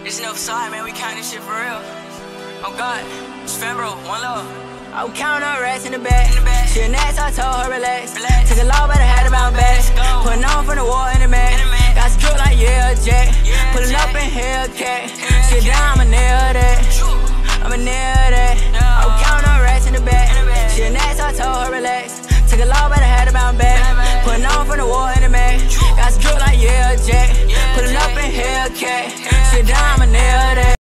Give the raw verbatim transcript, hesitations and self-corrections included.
This no facade, man. We count this shit for real. Oh God, it's Fambro, one love. I was counting on rats in the back. She a next, I told her relax. relax. Took a low, but I had to bounce back. Putting on from the wall in the mag. Got some drip like yeah, Jack. Yeah, Pulling up in Hellcat. Shit down, I'ma nail that. I'ma nail that. I was counting on rats in the back. She a next, I told her relax. Took a low, but I had to bounce back. Putting on from the wall in the mag. Got some drip like yeah, Jack. Pulling up in Hellcat. Shit down, I'ma nail that.